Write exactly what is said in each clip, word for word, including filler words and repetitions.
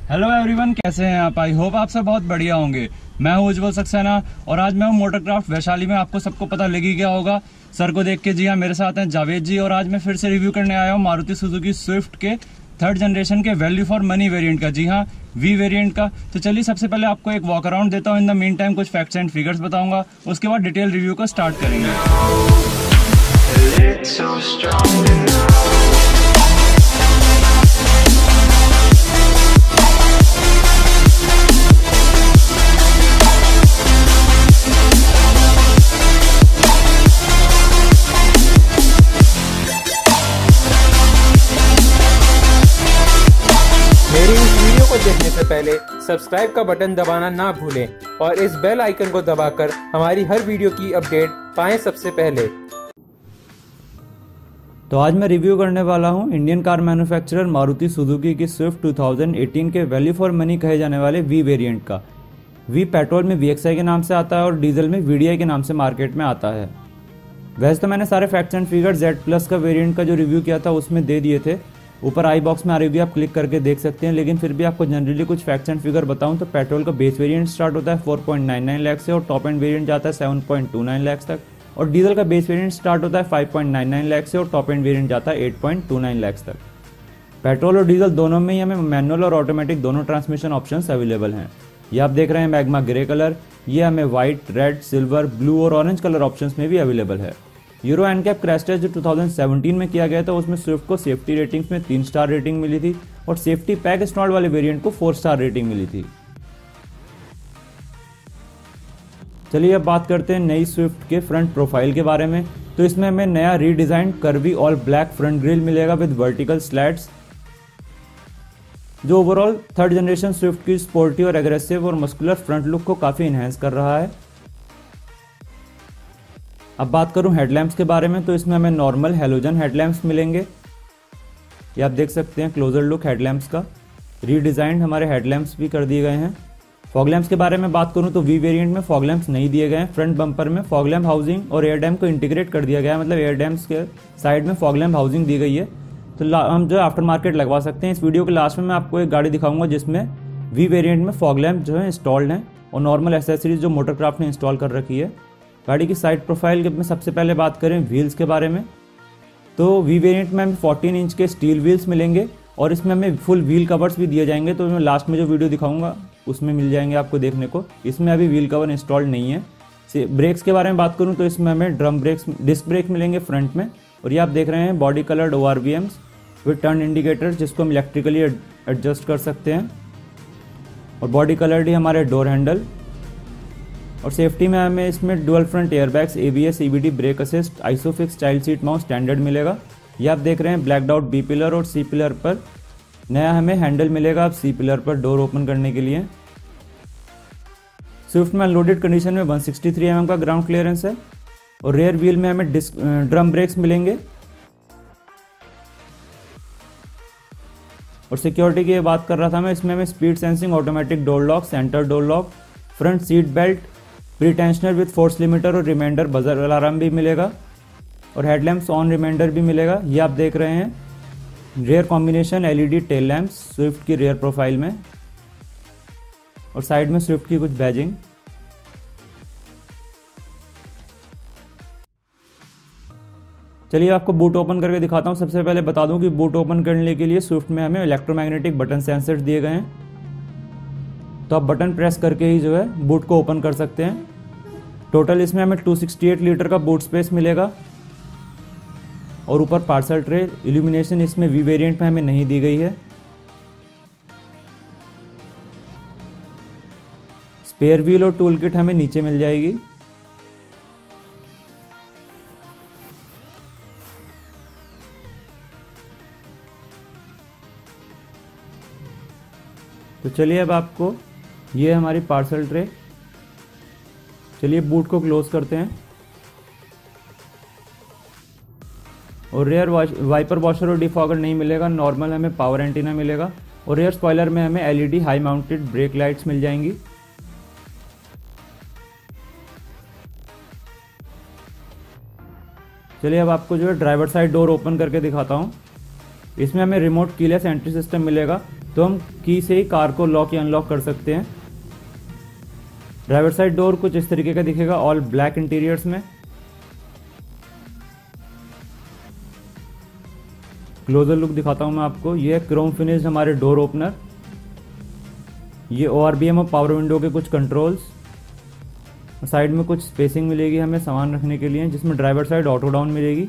Hello everyone, कैसे हैं आप? आई होप आप सब बहुत बढ़िया होंगे। मैं हूं उज्जवल सक्सेना और आज मैं हूं मोटरक्राफ्ट वैशाली में। आपको सबको पता लग ही गया होगा सर को देख के। जी हाँ, मेरे साथ हैं जावेद जी और आज मैं फिर से रिव्यू करने आया हूं मारुति सुजुकी स्विफ्ट के थर्ड जनरेशन के वैल्यू फॉर मनी वेरिएंट का। जी हाँ, वी वेरिएंट का। तो चलिए सबसे पहले आपको एक वॉक अराउंड देता हूँ। इन द मीन टाइम कुछ फैक्ट्स एंड फिगर्स बताऊंगा, उसके बाद डिटेल रिव्यू को स्टार्ट करेंगे। मेरी इस वीडियो को देखने से पहले सब्सक्राइब का बटन दबाना ना भूलें और इस बेल आइकन को दबाकर हमारी हर वीडियो की अपडेट पाएं सबसे पहले। तो आज मैं रिव्यू करने वाला हूं Indian car manufacturer Maruti Suzuki की स्विफ्ट टू थाउजेंड एटीन के वैल्यू फॉर मनी कहे जाने वाले वी वेरिएंट का। वी पेट्रोल में वी एक्स आई के नाम से आता है और डीजल में वी डी आई के नाम से मार्केट में आता है। वैसे तो मैंने सारे facts and figure Z plus का वेरिएंट का जो रिव्यू किया था उसमें दे दिए थे। ऊपर आई बॉक्स में आ रही भी आप क्लिक करके देख सकते हैं, लेकिन फिर भी आपको जनरली कुछ फैक्ट्स एंड फिगर बताऊं तो पेट्रोल का बेस वेरिएंट स्टार्ट होता है four point nine nine lakh से और टॉप एंड वेरिएंट जाता है seven point two nine lakh तक। और डीजल का बेस वेरिएंट स्टार्ट होता है five point nine nine lakh से और टॉप एंड वेरिएंट जाता है eight point two nine lakh तक। पेट्रोल और डीजल दोनों में ही हमें मैनुअल और ऑटोमेटिक दोनों ट्रांसमिशन ऑप्शंस अवेलेबल हैं। ये आप देख रहे हैं मैग्मा ग्रे कलर, ये हमें व्हाइट, रेड, सिल्वर, ब्लू और ऑरेंज कलर ऑप्शंस में भी अवेलेबल है। यूरो एनकैप क्रैश टेस्ट जो टू थाउजेंड सेवनटीन में किया गया था उसमें स्विफ्ट को सेफ्टी रेटिंग्स में तीन स्टार रेटिंग मिली थी और सेफ्टी पैक इंस्टॉल्ड वाले वेरिएंट को फोर स्टार रेटिंग मिली थी। चलिए अब बात करते हैं नई स्विफ्ट के फ्रंट प्रोफाइल के बारे में। तो इसमें हमें नया redesign curvy all black front grille मिलेगा विद वर्टिकल स्लैट्स, जो ओवरऑल थर्ड जनरेशन स्विफ्ट की स्पोर्टी और एग्रेसिव और मस्कुलर फ्रंट लुक को काफी इनहेंस कर रहा है। अब बात करूं हेडलैम्प्स के बारे में, तो इसमें हमें नॉर्मल हैलोजन हेडलैम्प्स मिलेंगे। ये आप देख सकते हैं क्लोजर लुक हेडलैम्प्स का। रीडिजाइंड हमारे हेडलैम्प्स भी कर दिए गए हैं। फॉग लैम्प्स के बारे में बात करूं तो वी वेरिएंट में फॉग लैम्प्स नहीं दिए गए हैं। फ्रंट बम्पर में फॉग लैम्प हाउसिंग और एयर डैम को इंटीग्रेट कर दिया गया है, मतलब एयर डैम्स के साइड में फॉग लैम्प हाउसिंग दी गई है। तो हम जो आफ्टर मार्केट लगवा सकते हैं। इस वीडियो के लास्ट में मैं आपको एक गाड़ी दिखाऊंगा जिसमें वी वेरिएंट में फॉग लैम्प जो है इंस्टॉल्ड हैं और नॉर्मल एसेसरीज जो मोटरक्राफ्ट ने इंस्टॉल कर रखी है। गाड़ी की साइड प्रोफाइल में सबसे पहले बात करें व्हील्स के बारे में, तो वी वेरिएंट में हमें फोर्टीन इंच के स्टील व्हील्स मिलेंगे और इसमें हमें फुल व्हील कवर्स भी दिए जाएंगे। तो मैं लास्ट में जो वीडियो दिखाऊंगा उसमें मिल जाएंगे आपको देखने को। इसमें अभी व्हील कवर इंस्टॉल्ड नहीं है। ब्रेक्स के बारे में बात करूं तो इसमें हमें ड्रम ब्रेक्स, डिस्क ब्रेक मिलेंगे फ्रंट में। और ये आप देख रहे हैं body coloured O R V Ms with turn indicators जिसको हम इलेक्ट्रिकली एडजस्ट कर सकते हैं। और बॉडी कलर्ड ही हमारे डोर हैंडल। और सेफ्टी में हमें इसमें dual front airbags, A B S, E B D, brake assist, Isofix child seat mount standard मिलेगा। ये आप देख रहे हैं ब्लैक आउट बी पिलर और सी पिलर पर नया हमें हैंडल मिलेगा अब सी पिलर पर डोर ओपन करने के लिए। स्विफ्ट में अनलोडेड कंडीशन में one sixty three M M का ग्राउंड क्लियरेंस है। और रेयर व्हील में हमें डिस्क ड्रम ब्रेक्स मिलेंगे। और सिक्योरिटी की बात कर रहा था मैं, इसमें हमें speed sensing automatic door lock, centre door lock, front seat belt, pre tensioner with force limiter और रिमाइंडर बजर अलार्म भी मिलेगा। और हेडलैम्प्स ऑन रिमाइंडर भी मिलेगा। ये आप देख रहे हैं rear combination LED tail lamps Swift की रेयर प्रोफाइल में। और साइड में स्विफ्ट की कुछ बैजिंग। चलिए आपको बूट ओपन करके दिखाता हूं। सबसे पहले बता दूं कि बूट ओपन करने के लिए स्विफ्ट में हमें इलेक्ट्रोमैग्नेटिक बटन सेंसर्स दिए गए हैं। तो आप बटन प्रेस करके ही जो है बूट को ओपन कर सकते हैं। टोटल इसमें हमें टू सिक्सटी एट लीटर का बूट स्पेस मिलेगा। और ऊपर पार्सल ट्रे, इल्यूमिनेशन इसमें वी वेरिएंट में हमें नहीं दी गई है। स्पेयर व्हील और टूल किट हमें नीचे मिल जाएगी। तो चलिए अब आपको ये है हमारी पार्सल ट्रे। चलिए बूट को क्लोज करते हैं। और रेयर वाइपर वॉशर और डिफॉगर नहीं मिलेगा, नॉर्मल हमें पावर एंटीना मिलेगा। और रेयर स्पॉइलर में हमें LED high mounted brake lights मिल जाएंगी। चलिए अब आपको जो है ड्राइवर साइड डोर ओपन करके दिखाता हूँ। इसमें हमें रिमोट कीलेस एंट्री सिस्टम मिलेगा। तो हम की से ही कार को लॉक या अनलॉक कर सकते हैं। ड्राइवर साइड डोर कुछ इस तरीके का दिखेगा, ऑल ब्लैक इंटीरियर्स में। क्लोजर लुक दिखाता हूं मैं आपको। ये क्रोम फिनिश हमारे डोर ओपनर, ये ओ आर बी एम और पावर विंडो के कुछ कंट्रोल्स। साइड में कुछ स्पेसिंग मिलेगी हमें सामान रखने के लिए, जिसमें ड्राइवर साइड ऑटो डाउन मिलेगी।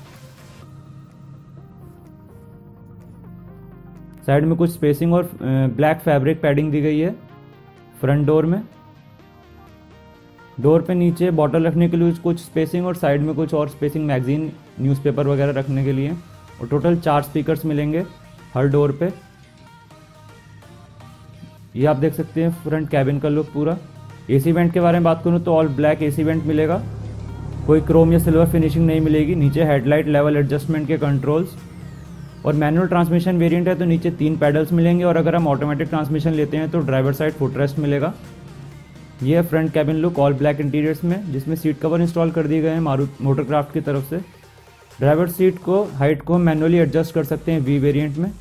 साइड में कुछ स्पेसिंग और ब्लैक फैब्रिक पैडिंग दी गई है फ्रंट डोर में। डोर पे नीचे बॉटल रखने के लिए कुछ स्पेसिंग और साइड में कुछ और स्पेसिंग, मैगजीन, न्यूज़पेपर वगैरह रखने के लिए। और टोटल चार स्पीकर्स मिलेंगे हर डोर पे। ये आप देख सकते हैं फ्रंट कैबिन का लुक पूरा। एसी वेंट के बारे में बात करूँ तो ऑल ब्लैक एसी वेंट मिलेगा, कोई क्रोम या सिल्वर फिनिशिंग नहीं मिलेगी। नीचे हेडलाइट लेवल एडजस्टमेंट के कंट्रोल्स। और मैनुअल ट्रांसमिशन वेरिएंट है तो नीचे तीन पैडल्स मिलेंगे, और अगर हम ऑटोमेटिक ट्रांसमिशन लेते हैं तो ड्राइवर साइड फुटरेस्ट मिलेगा। ये है front cabin look all black interiors में, जिसमें सीट कवर इंस्टॉल कर दिए गए हैं मारुति मोटरक्राफ्ट की तरफ से। ड्राइवर सीट को हाइट को मैनुअली एडजस्ट कर सकते हैं वी वेरिएंट में।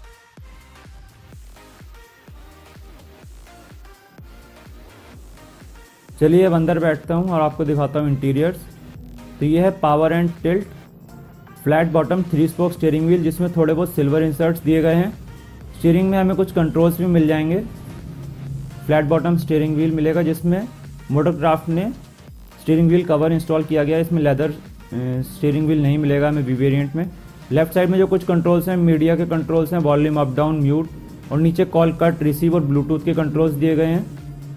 चलिए अब अंदर बैठता हूँ और आपको दिखाता हूँ इंटीरियर्स। तो ये है power and tilt flat bottom three spoke steering wheel, जिसमें थोड़े बहुत सिल्वर इंसर्ट्स दिए गए हैं। स्टीयरिंग में हमें कुछ कंट्रोल्स भी मिल जाएंगे। फ्लैट बॉटम स्टीयरिंग व्हील मिलेगा, जिसमें मोटरक्राफ्ट ने स्टीयरिंग व्हील कवर इंस्टॉल किया गया है। इसमें लेदर स्टीयरिंग व्हील नहीं मिलेगा हमें वी वेरिएंट में। लेफ्ट साइड में जो कुछ कंट्रोल्स हैं, मीडिया के कंट्रोल्स हैं, वॉल्यूम अप डाउन म्यूट, और नीचे कॉल कट रिसीव और ब्लूटूथ के कंट्रोल्स दिए गए हैं।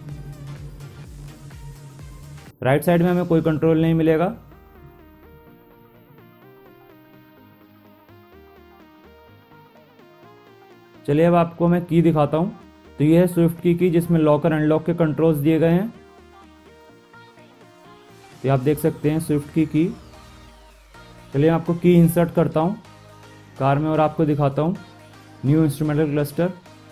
राइट साइड में हमें कोई कंट्रोल नहीं मिलेगा। चलिए अब आपको मैं की दिखाता हूँ। तो ये है स्विफ्ट की की, जिसमें लॉकर अनलॉक के कंट्रोल्स दिए गए हैं। तो आप देख सकते हैं स्विफ्ट की की। चलिए मैं आपको की इंसर्ट करता हूँ कार में और आपको दिखाता हूँ न्यू इंस्ट्रूमेंटल क्लस्टर।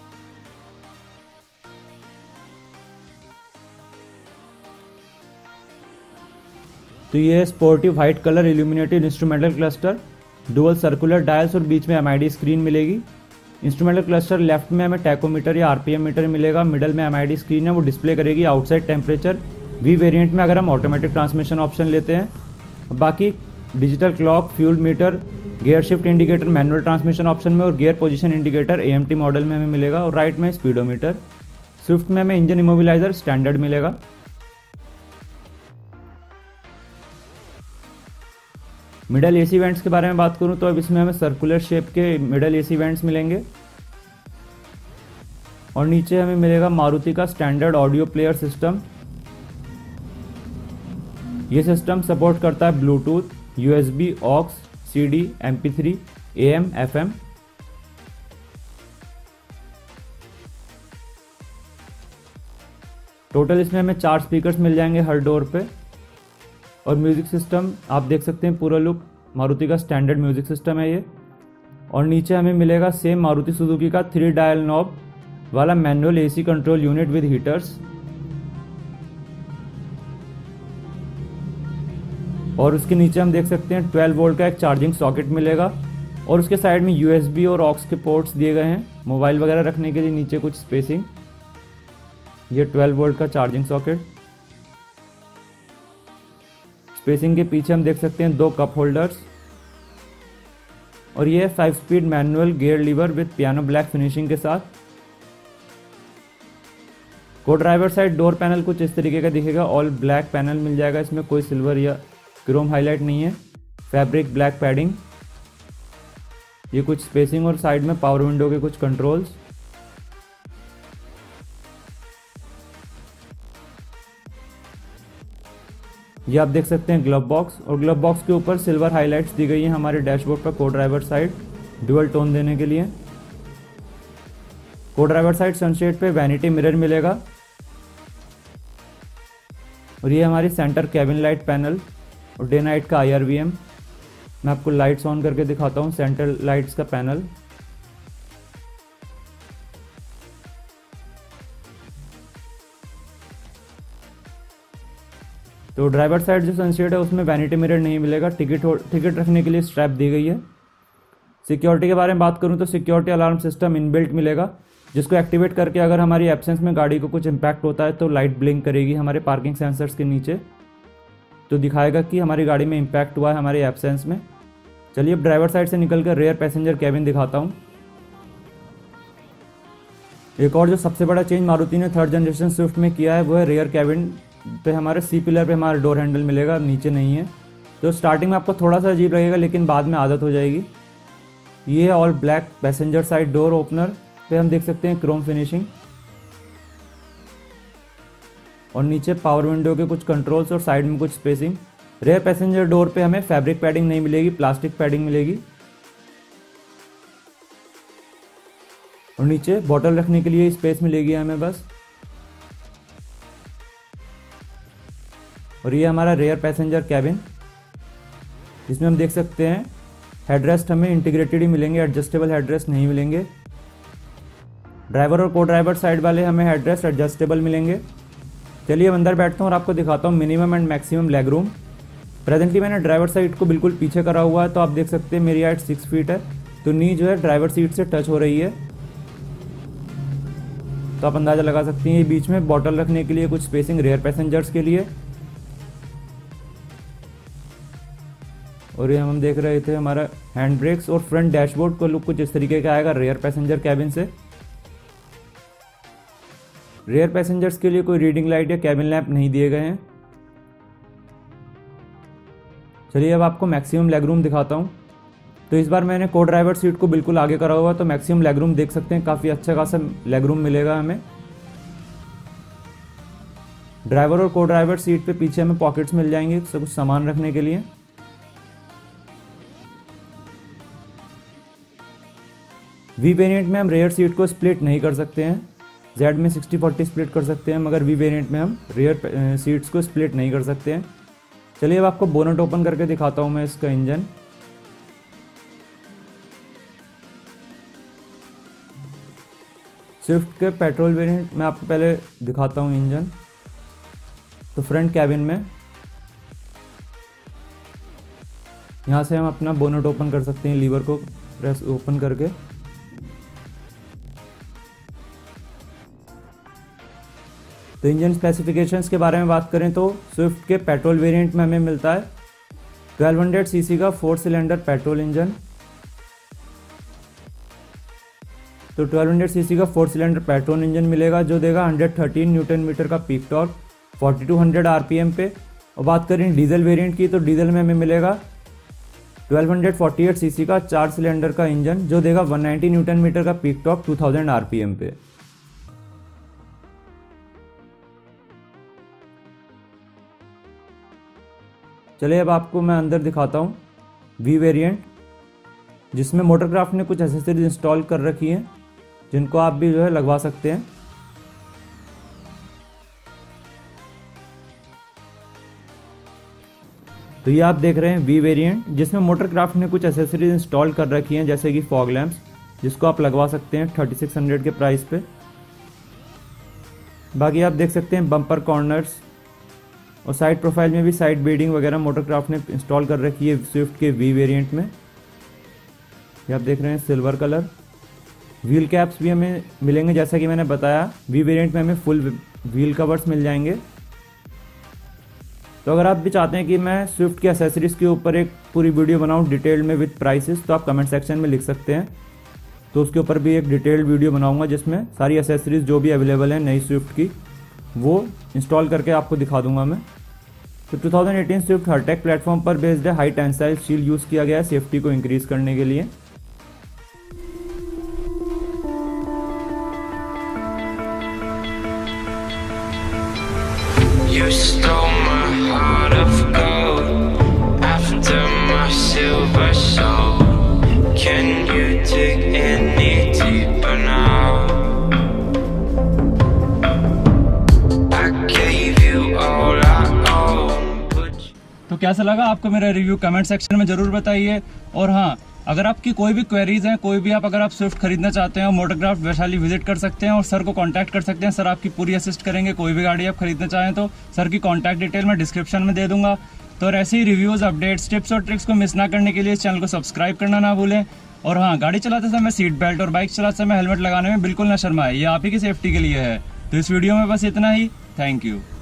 तो ये है sportive white colour illuminated instrumental cluster, dual circular dials और बीच में एम आई डी स्क्रीन मिलेगी। इंस्ट्रूमेंटल क्लस्टर लेफ्ट में हमें टैकोमीटर या आरपीएम मीटर मिलेगा, मिडल में एम आई डी स्क्रीन है, वो डिस्प्ले करेगी आउटसाइड टेम्परेचर वी वेरिएंट में अगर हम ऑटोमेटिक ट्रांसमिशन ऑप्शन लेते हैं। बाकी digital clock, fuel meter, gear shift indicator manual transmission option में, और gear position indicator A M T model में हमें मिलेगा। और राइट में स्पीडोमीटर। स्विफ्ट में हमें इंजन इमोबिलाइजर स्टैंडर्ड मिलेगा। मिडल एसी वेंट्स के बारे में बात करूं तो अब इसमें हमें सर्कुलर शेप के मिडल एसी वेंट्स मिलेंगे, और नीचे हमें मिलेगा मारुति का स्टैंडर्ड ऑडियो प्लेयर सिस्टम। ये सिस्टम सपोर्ट करता है Bluetooth, USB, aux, CD, M P three, AM, FM. Total इसमें हमें चार स्पीकर्स मिल जाएंगे हर डोर पे। और म्यूज़िक सिस्टम आप देख सकते हैं पूरा लुक मारुति का स्टैंडर्ड म्यूज़िक सिस्टम है ये। और नीचे हमें मिलेगा सेम मारुति सुजुकी का थ्री डायल नॉब वाला manual AC control unit with heaters. और उसके नीचे हम देख सकते हैं ट्वेल्व वोल्ट का एक चार्जिंग सॉकेट मिलेगा, और उसके साइड में यूएसबी और ऑक्स के पोर्ट्स दिए गए हैं मोबाइल वगैरह रखने के लिए, नीचे कुछ स्पेसिंग। ये ट्वेल्व वोल्ट का चार्जिंग सॉकेट। स्पेसिंग के पीछे हम देख सकते हैं दो कप होल्डर्स। और ये five speed manual gear lever with piano black finishing के साथ। को ड्राइवर साइड डोर पैनल कुछ इस तरीके का दिखेगा, ऑल ब्लैक पैनल मिल जाएगा, इसमें कोई सिल्वर या क्रोम हाईलाइट नहीं है। Fabric black padding. ये कुछ स्पेसिंग और साइड में पावर विंडो के कुछ कंट्रोल्स। ये आप देख सकते हैं ग्लव बॉक्स, और ग्लव बॉक्स के ऊपर सिल्वर हाइलाइट्स दी गई हैं हमारे डैशबोर्ड पर को ड्राइवर साइड डुअल टोन देने के लिए। को ड्राइवर साइड सनशेड पे वैनिटी मिरर मिलेगा। और ये हमारी सेंटर कैबिन लाइट पैनल और डे नाइट का आई आर वी एम। मैं आपको लाइट्स ऑन करके दिखाता हूँ सेंटर लाइट्स का पैनल। तो ड्राइवर साइड जो सनशेड है उसमें वैनिटी मिरर नहीं मिलेगा। टिकट टिकट रखने के लिए स्ट्रैप दी गई है। सिक्योरिटी के बारे में बात करूँ तो सिक्योरिटी अलार्म सिस्टम इनबिल्ट मिलेगा, जिसको एक्टिवेट करके अगर हमारी एब्सेंस में गाड़ी को कुछ इम्पैक्ट होता है तो लाइट ब्लिंक करेगी हमारे पार्किंग सेंसर्स के नीचे, तो दिखाएगा कि हमारी गाड़ी में इम्पैक्ट हुआ है हमारी एब्सेंस में। चलिए अब ड्राइवर साइड से निकल कर रेयर पैसेंजर कैबिन दिखाता हूँ। एक और जो सबसे बड़ा चेंज मारुति ने थर्ड जनरेशन स्विफ्ट में किया है वो है रेयर कैबिन पे हमारे सी पिलर पे हमारा डोर हैंडल मिलेगा, नीचे नहीं है। तो स्टार्टिंग में आपको थोड़ा सा अजीब लगेगा लेकिन बाद में आदत हो जाएगी। ये है all black passenger side door opener पे हम देख सकते हैं क्रोम फिनिशिंग, और नीचे पावर विंडो के कुछ कंट्रोल्स और साइड में कुछ स्पेसिंग। रेयर पैसेंजर डोर पे हमें फैब्रिक पैडिंग नहीं मिलेगी, प्लास्टिक पैडिंग मिलेगी। और नीचे बॉटल रखने के लिए स्पेस मिलेगी हमें बस। और ये हमारा रेयर पैसेंजर कैबिन, जिसमें हम देख सकते हैं हेडरेस्ट हमें इंटीग्रेटेड ही मिलेंगे, एडजस्टेबल हेडरेस्ट नहीं मिलेंगे। ड्राइवर और को ड्राइवर साइड वाले हमें हेडरेस्ट एडजस्टेबल मिलेंगे। चलिए अब अंदर बैठता हूँ और आपको दिखाता हूँ minimum and maximum leg room. Presently मैंने ड्राइवर साइड को बिल्कुल पीछे करा हुआ है, तो आप देख सकते हैं मेरी हाइट सिक्स फीट है, तो नी जो है ड्राइवर सीट से टच हो रही है, तो आप अंदाज़ा लगा सकते हैं। ये बीच में बॉटल रखने के लिए कुछ स्पेसिंग रेयर पैसेंजर्स के लिए। और ये हम देख रहे थे हमारा हैंड ब्रेक्स और फ्रंट डैशबोर्ड को लुक कुछ इस तरीके का आएगा रेयर पैसेंजर कैबिन से। रेयर पैसेंजर्स के लिए कोई रीडिंग लाइट या कैबिन लैंप नहीं दिए गए हैं। चलिए अब आपको मैक्सिमम लेग रूम दिखाता हूँ। तो इस बार मैंने को ड्राइवर सीट को बिल्कुल आगे करा हुआ, तो मैक्सिमम लेग रूम देख सकते हैं, काफ़ी अच्छा खासा लेग रूम मिलेगा हमें। ड्राइवर और को ड्राइवर सीट पे पीछे हमें पॉकेट्स मिल जाएंगे तो कुछ सामान रखने के लिए। वी वेरिएंट में हम रेयर सीट को स्प्लिट नहीं कर सकते हैं, जेड में सिक्सटी फोर्टी स्प्लिट कर सकते हैं, मगर वी वेरिएंट में हम रेयर सीट्स को स्प्लिट नहीं कर सकते हैं। चलिए अब आपको बोनट ओपन करके दिखाता हूँ मैं इसका इंजन। स्विफ्ट के पेट्रोल वेरिएंट में आपको पहले दिखाता हूँ इंजन। तो फ्रंट कैबिन में यहाँ से हम अपना बोनट ओपन कर सकते हैं, लीवर को प्रेस ओपन करके। तो इंजन स्पेसिफिकेशंस के बारे में बात करें तो स्विफ्ट के पेट्रोल वेरिएंट में हमें मिलता है ट्वेल्व हंड्रेड सीसी का फोर सिलेंडर पेट्रोल इंजन। तो ट्वेल्व हंड्रेड सीसी का फोर सिलेंडर पेट्रोल इंजन मिलेगा, जो देगा वन थर्टीन न्यूटन मीटर का peak torque forty two hundred RPM पे। और बात करें डीजल वेरिएंट की, तो डीजल में हमें मिलेगा ट्वेल्व फोर्टी एट सीसी का चार सिलेंडर का इंजन, जो देगा वन नाइंटी न्यूटन मीटर का peak torque two thousand RPM पे। चलिए अब आपको मैं अंदर दिखाता हूँ वी वेरिएंट, जिसमें मोटरक्राफ्ट ने कुछ एसेसरीज इंस्टॉल कर रखी हैं, जिनको आप भी जो है लगवा सकते हैं। तो ये आप देख रहे हैं वी वेरिएंट, जिसमें मोटरक्राफ्ट ने कुछ एसेसरीज इंस्टॉल कर रखी हैं, जैसे कि फॉग लैंप्स, जिसको आप लगवा सकते हैं थर्टी सिक्स हंड्रेड के प्राइस पे। बाकी आप देख सकते हैं बम्पर कॉर्नर्स और साइड प्रोफाइल में भी साइड बेडिंग वगैरह मोटरक्राफ्ट ने इंस्टॉल कर रखी है स्विफ्ट के वी वेरिएंट में। ये आप देख रहे हैं सिल्वर कलर। व्हील कैप्स भी हमें मिलेंगे, जैसा कि मैंने बताया वी वेरिएंट में हमें फुल व्हील कवर्स मिल जाएंगे। तो अगर आप भी चाहते हैं कि मैं स्विफ्ट की एसेसरीज़ के ऊपर एक पूरी वीडियो बनाऊं डिटेल्ड में विद प्राइसेस, तो आप कमेंट सेक्शन में लिख सकते हैं, तो उसके ऊपर भी एक डिटेल्ड वीडियो बनाऊंगा, जिसमें सारी एसेसरीज़ जो भी अवेलेबल हैं नई स्विफ्ट की वो इंस्टॉल करके आपको दिखा दूंगा मैं। तो two thousand eighteen Swift Heartect platform पर बेस्ड है, हाई टेंसाइल स्टील यूज़ किया गया है सेफ्टी को इंक्रीज़ करने के लिए। You stole my heart of gold after my silver soul. Can you dig any deeper now? I gave you all I own. But तो कैसा लगा आपको मेरा रिव्यू, कमेंट सेक्शन में ज़रूर बताइए। और हाँ, अगर आपकी कोई भी क्वेरीज हैं, कोई भी आप अगर आप स्विफ्ट खरीदना चाहते हैं, मोटरक्राफ्ट वैशाली विजिट कर सकते हैं और सर को कांटेक्ट कर सकते हैं। सर आपकी पूरी असिस्ट करेंगे, कोई भी गाड़ी आप खरीदना चाहें तो। सर की कांटेक्ट डिटेल मैं डिस्क्रिप्शन में दे दूंगा। तो ऐसे ही रिव्यूज़, अपडेट्स, टिप्स और ट्रिक्स को मिस ना करने के लिए इस चैनल को सब्सक्राइब करना ना भूलें। और हाँ, गाड़ी चलाते समय सीट बेल्ट और बाइक चलाते समय हेलमेट लगाने में बिल्कुल ना शर्माए, ये आप ही की सेफ्टी के लिए है। तो इस वीडियो में बस इतना ही। Thank you.